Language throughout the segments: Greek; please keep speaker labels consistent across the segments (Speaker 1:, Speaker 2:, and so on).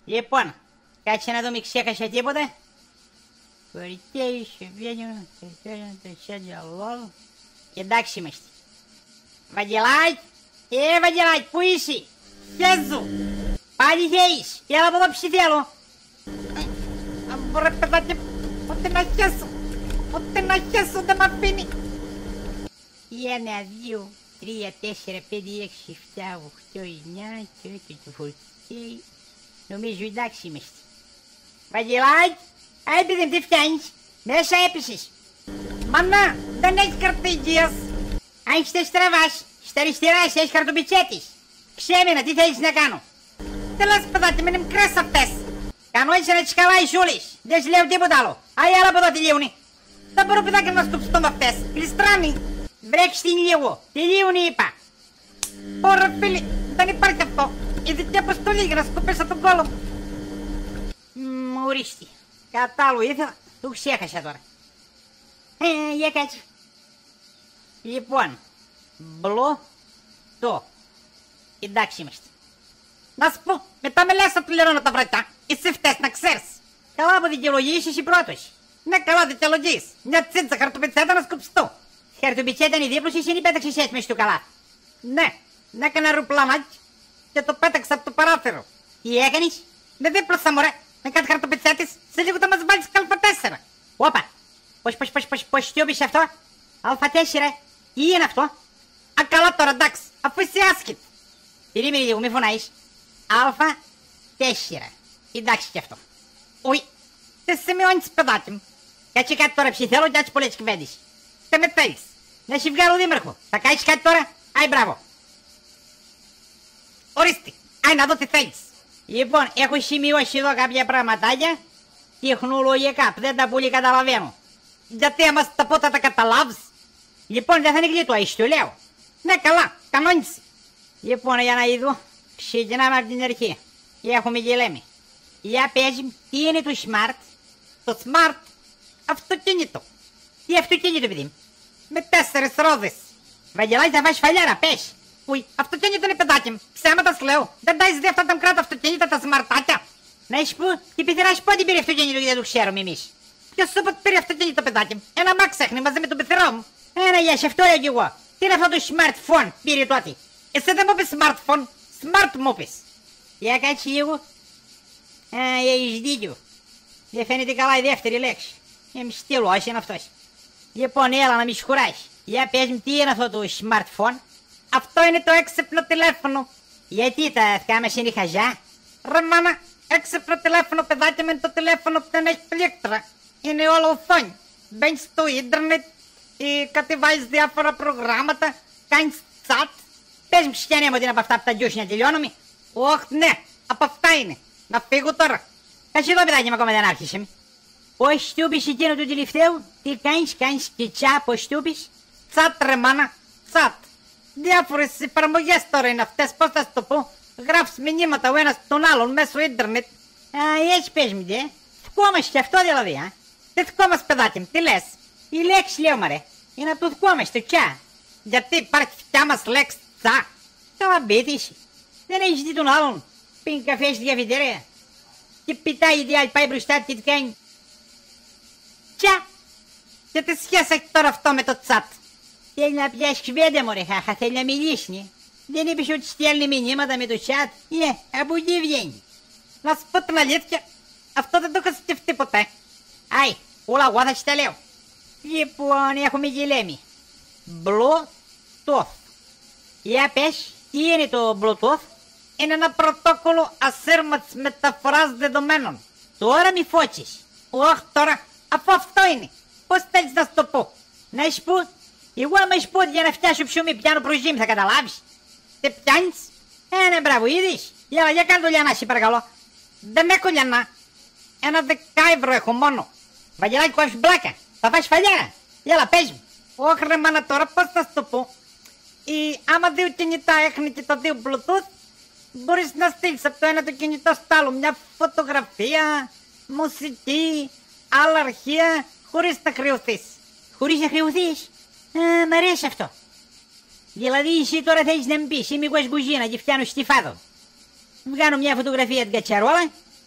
Speaker 1: Λοιπόν, κάτσε να δω μη ξέχασα τίποτα. Κορυκαίοι, σεβαίνουν, το διαλόγο. Εντάξει είμαστε. Βαγγελάκη, Βαγγελάκη, πού είσαι? Χέζου, πάλι χέεις, έλα από εδώ ψηφέλω. Ρε παιδάκι, πότε να χέσω, πότε να χέσω δεν μ' αφήνει. 1, 2, 3, 4, 5, 6, 7, 8, 9 και όχι το φορτιέι. Νομίζω εντάξει είμαστε. Βαγγελάκη, έπαιδε τι φτιάνεις, μέσα έπεσες. Μανά, δεν έχεις καρτίγιας. Αν έχεις τα στραβάς, στα αριστερά εσύ έχεις χαρτοπιτσέτης. Ξέμενα, τι θέλεις να κάνω? Τι λες παιδάκι, με είναι μικρές αυτές. Κανόνισε να τις χαλάεις όλες, δεν σου λέω τίποτα άλλο. Άι άλλα από εδώ τελείουνε. Δεν μπορώ παιδάκι να σκουπιστώ με αυτές, γλιστράνει. Βρέξεις την λίγο, τελείουνε είπα. Ωραία φίλοι, δεν υπάρχει αυτό. Ειδική αποστολή για να σκουπίσω τον κόλο μου. Ορίστε, κατάλληλο ήθελα, το ξέχασα τώρα. Για κάτσε. Λοιπόν, το. Εντάξει είμαστε. Να σου πω, μετά με λες θα πληρώνω τα βρετά. Εσύ φταίς να ξέρεις. Καλά που δικαιολογείς εσύ πρώτος. Ναι, καλά δικαιολογείς. Μια τσίτσα χαρτοπιτσέτα να σκουπιστώ. Χαρτοπιτσέτα είναι δίπλωση, εσύ είναι πέταξες έτσι μες στο καλά. Ναι, να έκανα ρουπλανάκι και το πέταξα από το παράθυρο. Τι έκανες? Με δίπλωσα μωρέ. Με κάτι χαρτοπιτσέτης, σε λίγο θα μας βάλεις α4. Όπα, πώς στιώπεις αυτό? α4, τι είναι αυτό? Α, καλά τώρα εντάξει, αφού είσαι άσχετ. Περίμενε λίγο, μη φωνάεις. α4, εντάξει και αυτό. Ουι, δεν σημειώνεις παιδάκι μου. Κάτσε κάτι τώρα ψηθέλω και έτσι πολλές κυβέντες. Τι με θέλεις? Να σε βγάλω δήμαρχο. Θα κάνεις κάτι τώρα? Άι μπράβο. Ορίστε, άι να δω τι θέλεις. Λοιπόν, έχω σημειώσει εδώ κάποια πραγματάκια τεχνολογικά που δεν τα πολύ καταλαβαίνω. Γιατί άμα τα πω θα τα καταλάβεις. Λοιπόν, δεν θα είναι γλύτω, εσύ το λέω. Ναι, καλά, κανόνισε. Λοιπόν, για να είδω, ξεκινάμε από την αρχή. Έχουμε και λέμε. Για πες μου, τι είναι το smart? Το smart αυτοκίνητο. Τι αυτοκίνητο, παιδί μου? Με 4 ρόδες. Βαγγελάκη, θα βάζεις φαλιάρα, πες. Ουι, αυτοκίνητο είναι παιδάκι μου. Ψέματα σου λέω. Δεν τα έχεις δει αυτά τα μικρά αυτοκίνητα, τα σμαρτάκια. Να σου πω, η πεθερά σου πότε πήρε αυτοκίνητο και δεν το ξέρουμε εμείς. Ποιος σου είπε ότι πήρε αυτοκίνητο, παιδάκι μου? Ένα μάξ έχνε μαζί με τον πεθερό μου. Ένα γεια, σε αυτό λέω κι εγώ. Τι είναι αυτό το smartphone πήρε τότε? Εσύ δεν μου πεις smartphone, smart μου πεις. Για κάτσε λίγο. Έχεις δίκιο. Δεν φαίνεται καλά η δεύτερη λέξη. Μη στείλω, ας είναι αυτός. Λοιπόν, έλα να μη σχουράσει. Για πες μου, τι είναι αυτό το smartphone? Αυτό είναι το έξυπνο τηλέφωνο. Γιατί τα αυτιά μας είναι χαζά? Ρε μάνα, έξυπνο τηλέφωνο παιδάκι με το τηλέφωνο που δεν έχει πλήκτρα. Είναι όλο οθόνη. Μπαίνεις στο ίντερνετ, κατεβάζεις διάφορα προγράμματα, κάνεις chat. Πες μου ψυχιανέ μου ότι είναι από αυτά που τα γιώσει να τελειώνουμε. Ωχ, ναι, από αυτά είναι. Να φύγω τώρα. Κάτσε εδώ παιδάκι μου, ακόμα δεν άρχισε. Πώς στούπεις εκείνο του τελευταίου? Τι κάνεις και τσα, πώς στούπεις? Τσάτ ρε μάνα, τσάτ. Διάφορες εφαρμογές τώρα είναι αυτές, πώς θα σου το πω. Γράφεις μηνύματα ο ένας τον άλλον μέσω ίντερνετ. Έτσι πες μου δε. Θυκόμαστε και αυτό δηλαδή, Δεν θυκόμαστε παιδάκι μου, τι λες? Η λέξη λέω μωρέ, είναι να το θυκόμαστε τσα. Γιατί υπάρχει φτιά μας λέξη τσα? Καλά μπίτης. Δεν έχεις δει τον άλλον? Πίνει καφέ στη διαφυτερία και πιτάει η άλλη πάει μπροστά και τι κάνει? Τσα. Και τι σχέση έχει τώρα αυτό με το τσάτ? Θέλει να πιάσει κουβέντα μωρέ χάχα, θέλει να μιλήσει, ναι. Δεν είπες ότι στέλνει μηνύματα με το chat? Από εκεί βγαίνει. Να σου πω την αλήθεια, αυτό δεν το είχα σκεφτεί ποτέ. Άι, όλα εγώ θα σου τα λέω. Λοιπόν, έχουμε και λέμε Bluetooth. Για πες, τι είναι το Bluetooth? Είναι ένα πρωτόκολλο ασύρματης μεταφοράς δεδομένων. Τώρα μη φώτσεις. Όχι τώρα, αφού αυτό είναι. Πώς θέλεις να σου το πω? Να σου πω, εγώ άμα σου πω ότι για να φτιάσω ψωμί πιάνω προζύμι θα καταλάβεις? Τι πιάνεις? Ναι μπράβο, είδες? Για κάνε το λιανά σε παρακαλώ. Δεν έχω λιανά. Ένα 10€ έχω μόνο. Βαγγελάκη, κόβεις μπλάκα. Θα φας φαλιάρα. Έλα πες μου. Όχι ρε μάνα τώρα, πώς θα σου το πω? Άμα δύο κινητά έχουν και τα δύο Bluetooth, μπορείς να στείλεις από το ένα το κινητό στο άλλο μια φωτογραφία, μουσική, άλλα αρχεία, χωρίς να χρεωθείς. Χωρίς να χρεωθείς? Μ' αρέσει αυτό. Δηλαδή εσύ τώρα θέλεις να μου πεις, είμαι κουζίνα και φτιάνω στιφάδο. Βγάνω μια φωτογραφία την κατσαρόλα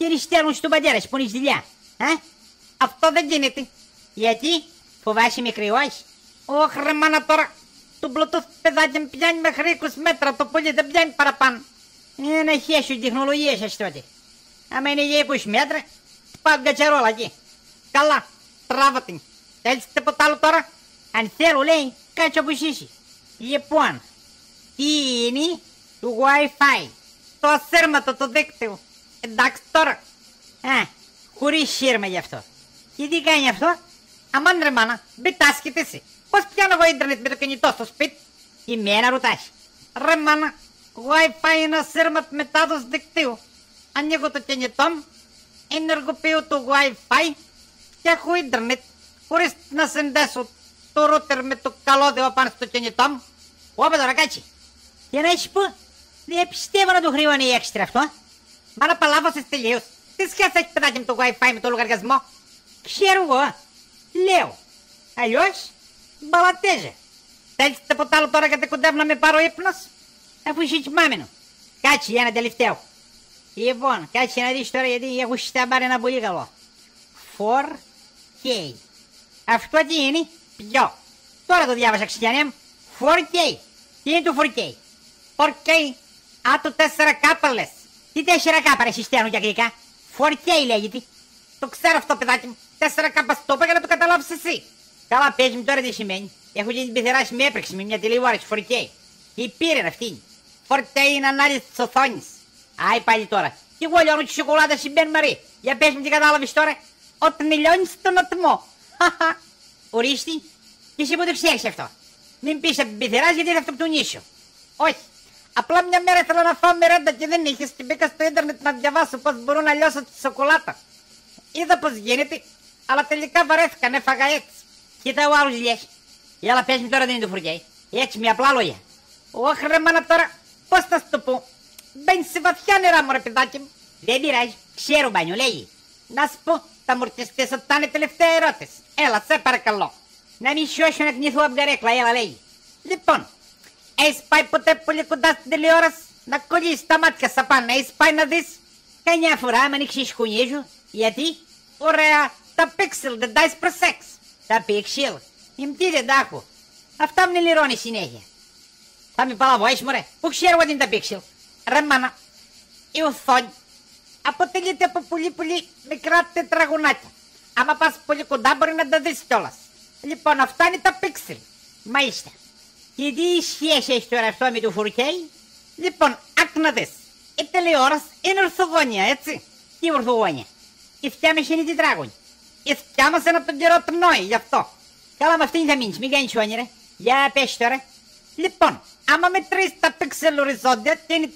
Speaker 1: και στέλνουν στον πατέρα σου που είναι δουλειά. Αυτό δεν γίνεται. Γιατί, φοβάσαι με κρυώσει. Όχι ρε μάνα τώρα, το Bluetooth παιδάκι με πιάνει μέχρι 20 μέτρα, το πολύ δεν πιάνει παραπάνω. Ένα χέσιο τεχνολογία σας τότε. Άμα είναι για 20 μέτρα, πάω την κατσαρόλα εκεί. Καλά, τράβα την. Θέλεις τίποτα άλλο τώρα? Αν θέλω λέει, κάτσε όπως είσαι. Λοιπόν, τι είναι το Wi-Fi, το ασύρματο το δίκτυο. Εντάξει τώρα. Χωρίς σύρμα γι' αυτό. Και τι κάνει αυτό? Αμάν ρε μάνα, μπιτάσκεται εσύ. Πώς πιάνω εγώ ίντερνετ με το κινητό στο σπίτι? Η μένα ρωτάς. Ρε μάνα, Wi-Fi είναι ασύρματο μετάδοση δικτύου. Ανοίγω το κινητό μου, ενεργοποιώ το Wi-Fi και έχω ίντερνετ χωρίς να συνδέσω το ρούτερ με το καλώδιο πάνω στο κινητό μου. Όπα τώρα κάτσε. Και να σου πω, δεν πιστεύω να του χρειώνει έξτρα αυτό. Μα να παλάβωσες τελείως. Τι σχέση έχει παιδάκι με το Wi-Fi με το λογαριασμό? Ξέρω εγώ. Λέω. Αλλιώς, μπαλατέζε. Θέλεις τίποτα άλλο τώρα γιατί κοντεύω να με πάρω ύπνος? Αφού είσαι κοιμάμενο. Κάτσε για ένα τελευταίο. Λοιπόν, κάτσε να δεις τώρα γιατί έχω σταμπάρει ένα πολύ καλό. 4K. Αυτό τι είναι? Ποιο? Τώρα το διάβασα Χριστιανέ μου. 4K. Τι είναι το 4K? 4K. Α, το 4K λες. Τι 4K ρε συστιανού και αγγλικά? 4K λέγεται. Το ξέρω αυτό παιδάκι μου. 4K στο είπα για να το καταλάβεις εσύ. Καλά πες μου τώρα τι σημαίνει. Έχω και την πειθεράση με έπρεξη με μια τηλεόραση 4K. Τι πήρε αυτή? 4K είναι ανάλυση της οθόνης. Άι πάλι τώρα. Και εγώ λιώνω τη σοκολάτα συμπέν Μαρή. Για πες μου τι κατάλαβες τώρα? Όταν λιώνεις τον ατμό. Ορίστη. Και εσύ που το ξέρεις αυτό. Μην πεις από την πειθεράση γιατί θα αυτοκτονήσω. Όχι. Απλά μια μέρα ήθελα να φάω μερέντα και δεν είχες και μπήκα στο ίντερνετ να διαβάσω πώς μπορώ να λιώσω τη σοκολάτα. Είδα πώς γίνεται, αλλά τελικά βαρέθηκα, έφαγα έτσι. Κοίτα ο άλλος λιέχει. Έλα πες μου τώρα δεν είναι το 4K. Έτσι με απλά λόγια. Όχι ρε μάνα τώρα, πώς θα σου το πω? Μπαίνεις σε βαθιά νερά μου ρε παιδάκι μου. Δεν πειράζει, ξέρω μπάνιο λέγει. Να σου πω, θα μου ρωτήσεις ότι ήταν η τελευταία ερώτηση. Έλα σε παρακαλώ. Να μην σιώσω να κνηθώ από την καρέκλα, έλα λέγει. Λοιπόν, έχεις πάει ποτέ πολύ κοντά στην τηλεόραση? Να κολλήσεις τα μάτια στα πάνω, έχεις πάει να δεις? Καμιά φορά με ανοίξεις σκουνίζου. Γιατί? Ωραία, τα πίξελ δεν τάεις προσέξ. Τα πίξελ, τι δεν τα έχω. Αυτά με λιρώνει συνέχεια. Θα με παλαβώσεις μωρέ, που ξέρω ότι είναι τα πίξελ? Ρε μάνα, η οθόνη αποτελείται από πολύ μικρά τετραγωνάκια. Άμα πας πολύ κοντά μπορεί να τα δεις κιόλας. Λοιπόν, αυτά είναι τα πίξελ. Μάλιστα. Και τι σχέση έχει τώρα αυτό με το 4K? Λοιπόν, άκου να δεις. Η τηλεόραση είναι ορθογώνια, έτσι. Τι ορθογώνια? Η θιά μας είναι τετράγωνη. Η θιά μας είναι από τον καιρό του Νόη, γι' αυτό. Καλά με αυτήν θα μείνεις, μην κάνεις όνειρα. Για πες τώρα. Λοιπόν, άμα μετρήσεις τα πίξελ οριζόντια και είναι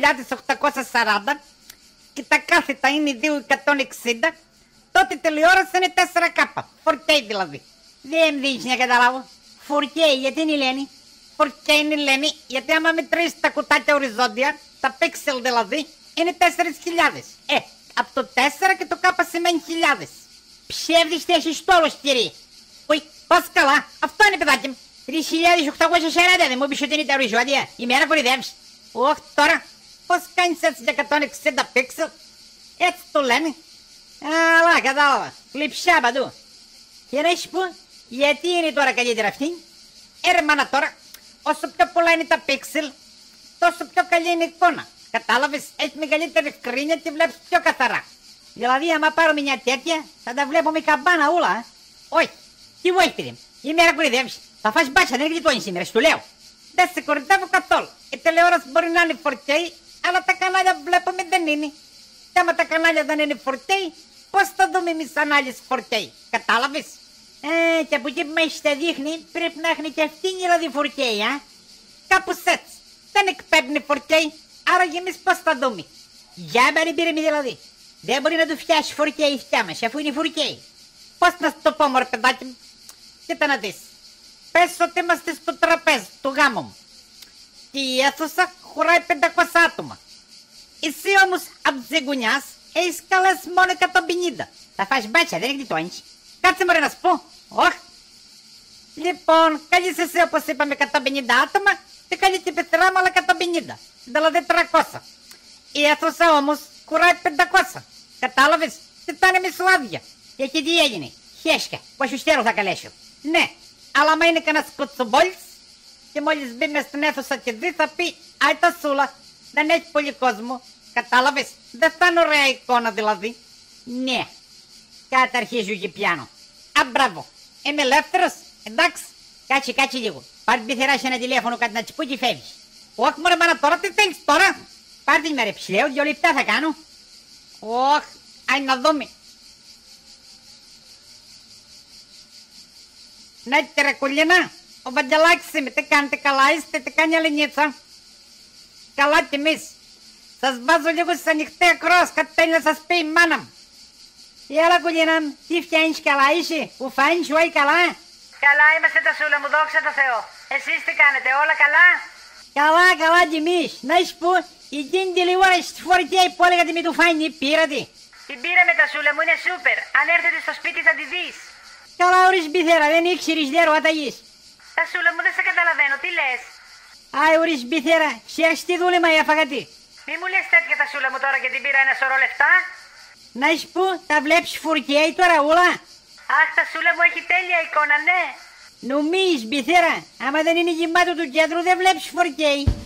Speaker 1: 3840 και τα κάθετα είναι 2160, τότε η τηλεόραση είναι 4K, 4K δηλαδή. Δεν δίνεις να καταλάβω. 4K γιατί είναι λένε? 4K είναι λένε γιατί άμα μετρήσεις τα κουτάκια οριζόντια, τα πίξελ δηλαδή, είναι 4.000. Από το 4 και το K σημαίνει χιλιάδες. Ψεύδεις θέσεις τόλος κύριε. Όχι, πας καλά, αυτό είναι παιδάκι μου. 3.840 δεν μου είπες ότι είναι τα οριζόντια. Η μέρα κορυδεύεις. Όχι τώρα, πώς κάνεις έτσι για 160 πίξελ? Έτσι το λένε. Αλλά κατάλαβα, κλειψά παντού. Και να σου πω, γιατί είναι τώρα καλύτερα αυτή? Ρε μάνα τώρα, όσο πιο πολλά είναι τα πίξελ, τόσο πιο καλή είναι η εικόνα. Κατάλαβες, έχει μεγαλύτερη ευκρίνεια και βλέπεις πιο καθαρά. Δηλαδή, άμα πάρω μια τέτοια, θα τα βλέπω με καμπάνα όλα. Όχι, τι μου έχει παιδί, η μέρα κορυδεύεις. Θα φας μπάτσα, δεν γλιτώνεις σήμερα, σου λέω. Δεν σε κορυδεύω καθόλου. Η τηλεόραση μπορεί να είναι 4K, αλλά τα κανάλια που βλέπουμε δεν είναι. Και άμα τα κανάλια δεν είναι 4K, πώς θα δούμε εμείς ανάλυση 4K, κατάλαβες? Και από εκεί που μας τα δείχνει, πρέπει να έχει και αυτή δηλαδή 4K, Κάπως έτσι. Δεν εκπέμπνει 4K, άρα και εμείς πώς θα δούμε? Για μπαρμπήρεμι δηλαδή. Δεν μπορεί να του φτιάσει 4K η θιά μας, αφού είναι 4K. Πώς να σου το πω μωρέ παιδάκι μου? Κοίτα να δεις. Πες ότι είμαστε στο τραπέζι του γάμου μου. Και η αίθουσα χωράει 500 άτομα. Εσύ όμως από της γωνιάς έχεις καλέσει μόνο 150. Θα φας μπάτσα, δεν γλιτώνεις. Κάτσε μωρέ να σου πω. Όχι. Λοιπόν, καλείς εσύ όπως είπαμε 150 άτομα και καλείς την πεθερά μου άλλα 150. Δηλαδή 300. Η αίθουσα όμως χωράει 500. Κατάλαβες, δεν πάνε με σουάδια. Και εκεί τι έγινε, χέσκα, πασουστέρο θα καλέσω. Ναι, αλλά άμα είναι κανένας κοτσομπόλης και μόλις μπει μες στην αίθουσα και δει θα πει «Άι τα σούλα, δεν έχει πολύ κόσμο». Κατάλαβες, δεν θα είναι ωραία εικόνα δηλαδή. Ναι, κάτι αρχίζω και πιάνω. Α, μπράβο, είμαι ελεύθερος, εντάξει. Κάτσε λίγο. Πάρ' την πειθερά σε ένα τηλέφωνο, κάτι να της πω και φεύγεις. Όχι μωρέ μάνα, τώρα τι θέλεις τώρα. Πάρ' την με ρε ψηλέω, 2 λεπτά θα κάνω. Όχι, άι να δούμε. Ναι ρε κουλίνα, ο Βαγγελάκης είμαι, τι κάνετε, καλά είστε, τι κάνει η Αλενίτσα. Καλά κι εμείς. Σας βάζω λίγο στις ανοιχτές ακρόας, κάτι θέλει να σας πει η μάνα μου. Έλα κουλίνα, τι φτιάχνεις, καλά είσαι, που φάνεις όχι καλά.
Speaker 2: Καλά είμαστε τα σούλα μου, δόξα τω Θεώ. Εσείς τι κάνετε, όλα καλά?
Speaker 1: Καλά κι εμείς. Να σου πω, εκείνη τη λίγο ώρα στη φορητιά που έλεγα με του φάνη, πήρατε.
Speaker 2: Την πήραμε τα σούλα μου, είναι σούπερ. Αν έρθετε στο σπίτι θα τη δεις.
Speaker 1: Καλά ωρίς μπιθέρα, δεν ήξερες λέρο αταγής.
Speaker 2: Τα σούλα μου δεν σε καταλαβαίνω, τι λες?
Speaker 1: Άι ωρίς μπιθέρα, ξέρεις τι δούλεμα έφαγα τι.
Speaker 2: Μη μου λες τέτοια τα σούλα μου τώρα και την πήρα ένα σωρό λεφτά.
Speaker 1: Να σου πω, τα βλέπεις φορητιά τώρα όλα.
Speaker 2: Αχ, τα σούλα μου έχει τέλεια εικόνα, ναι.
Speaker 1: Νομίζεις μπιθέρα, άμα δεν είναι γεμάτο του κέντρου δεν βλέπεις φορητιά.